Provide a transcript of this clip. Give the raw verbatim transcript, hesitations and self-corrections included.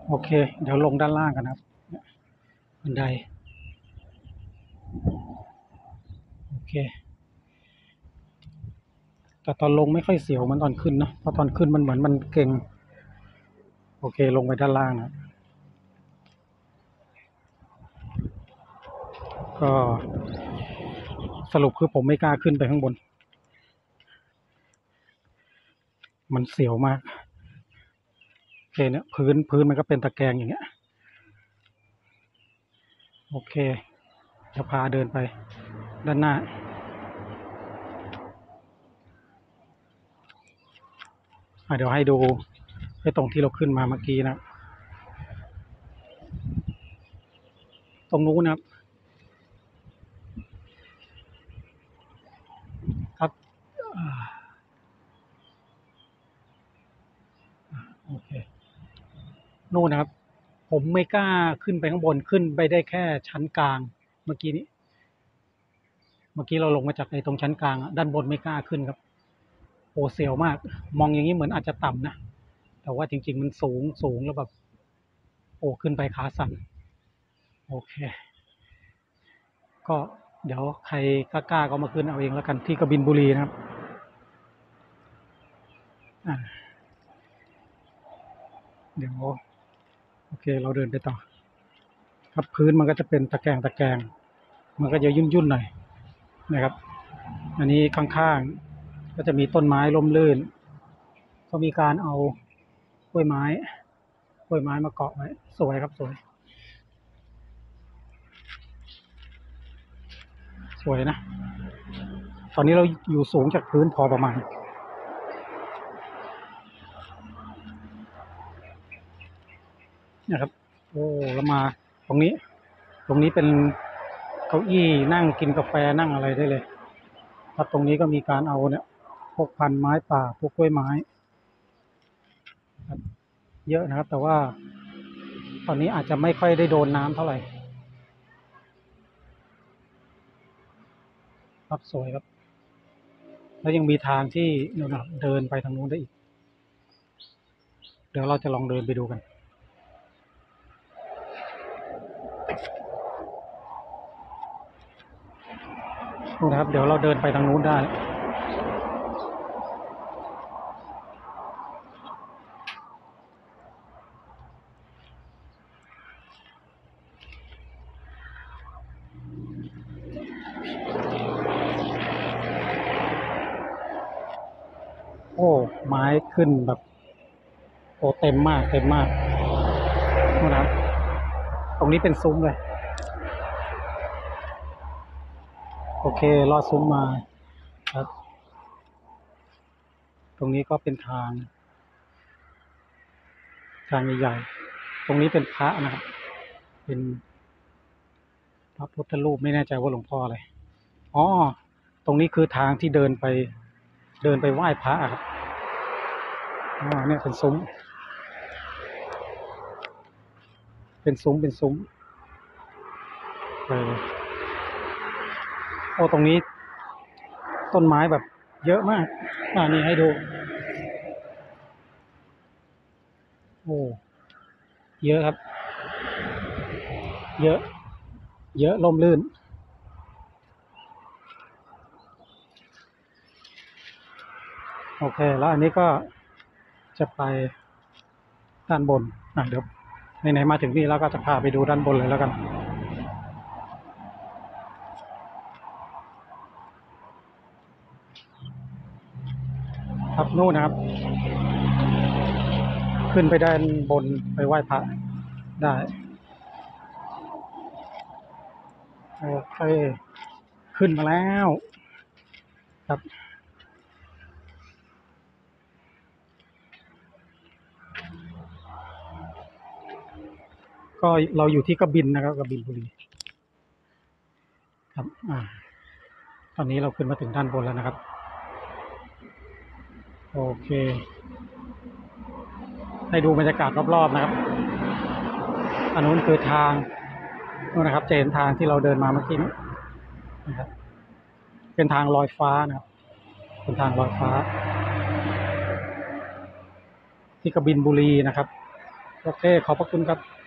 โอเคเดี๋ยวลงด้านล่างกันนะครับบันไดโอเคแต่ตอนลงไม่ค่อยเสียวเหมือนตอนขึ้นนะเพราะตอนขึ้นมันเหมือนมันเก่งโอเคลงไปด้านล่างนะก็สรุปคือผมไม่กล้าขึ้นไปข้างบนมันเสียวมากโอเคเนี่ยพื้นพื้นมันก็เป็นตะแกรงอย่างเงี้ยโอเคจะพาเดินไปด้านหน้าเดี๋ยวให้ดูให้ตรงที่เราขึ้นมาเมื่อกี้นะตรงนู้นนะครับครับโอเคนู่นนะครับผมไม่กล้าขึ้นไปข้างบนขึ้นไปได้แค่ชั้นกลางเมื่อกี้นี้เมื่อกี้เราลงมาจากในตรงชั้นกลางด้านบนไม่กล้าขึ้นครับโอ้เสียวมากมองอย่างนี้เหมือนอาจจะต่ำนะแต่ว่าจริงๆมันสูงสูงแล้วแบบโอ้ขึ้นไปขาสั่นโอเคก็เดี๋ยวใครกล้าๆก็มาขึ้นเอาเองแล้วกันที่กบินบุรีนะครับอ่าเดี๋ยวโอเคเราเดินไปต่อครับพื้นมันก็จะเป็นตะแกรงตะแกรงมันก็จะยุ่นๆหน่อยนะครับอันนี้ข้างๆก็จะมีต้นไม้ร่มรื่นก็มีการเอากล้วยไม้กล้วยไม้มาเกาะไว้สวยครับสวยสวยนะตอนนี้เราอยู่สูงจากพื้นพอประมาณนะครับโอ้แล้วมาตรงนี้ตรงนี้เป็นเก้าอี้นั่งกินกาแฟนั่งอะไรได้เลยครับตรงนี้ก็มีการเอาเนี่ยพวกพันไม้ป่าพวกกล้วยไม้เยอะนะครับแต่ว่าตอนนี้อาจจะไม่ค่อยได้โดนน้ำเท่าไหร่ครับสวยครับแล้วยังมีทางที่เนี่ยนะเดินไปทางนู้นได้อีกเดี๋ยวเราจะลองเดินไปดูกันนะครับเดี๋ยวเราเดินไปทางนู้นได้โอ้ไม้ขึ้นแบบโอ้เต็มมากเต็มมากนะครับตรงนี้เป็นซุ้มเลยโอเคลอดซุ้มมาครับตรงนี้ก็เป็นทางทางใหญ่ๆตรงนี้เป็นพระนะครับเป็นพระพุทธรูปไม่แน่ใจว่าหลวงพ่ออะไรอ๋อตรงนี้คือทางที่เดินไปเดินไปไหว้พระครับอ๋อเนี่ยเป็นซุ้มเป็นซุ้มเป็นซุ้มเออโอ้ตรงนี้ต้นไม้แบบเยอะมากอ่านี่ให้ดูโอ้เยอะครับเยอะเยอะร่มรื่นโอเคแล้วอันนี้ก็จะไปด้านบนอ่ะเดี๋ยวไหนๆมาถึงนี่แล้วก็จะพาไปดูด้านบนเลยแล้วกันครับนู่นนะครับขึ้นไปด้านบนไปไหว้พระได้โอเคขึ้นมาแล้วครับก็เราอยู่ที่กบินนะครับกบินบุรีครับอ่าตอนนี้เราขึ้นมาถึงด้านบนแล้วนะครับโอเคให้ดูบรรยากาศรอบๆนะครับอันนู้นคือทางนู่นนะครับจะเห็นทางที่เราเดินมาเมื่อกี้นี้นะครับเป็นทางลอยฟ้านะครับเป็นทางลอยฟ้าที่กบินบุรีนะครับโอเคขอบพระคุณครับ